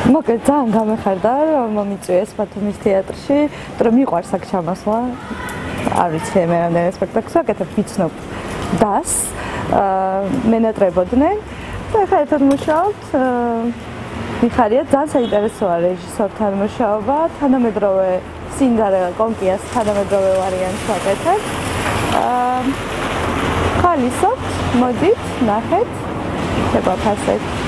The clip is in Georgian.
მოკლედ ძალიან გამეხარდა რომ მომიწვიეს ბათუმის თეატრში, რომ მიყვარს აქ ჩამოსვლა. არ ვიცი მე რამდენი სპექტაკლს ვაკეთებ, ვიცნობ დას, მენატრებოდნენ და ახლა ერთად მუშაობთ. მიხარია, ძალიან საინტერესოა რეჟისორთან მუშაობა, თანამედროვე სინდარელა კონკიას თანამედროვე ვარიანტს ვაკეთებ. ხალისობთ, მოდით, ნახეთ. ხება ფასეთ.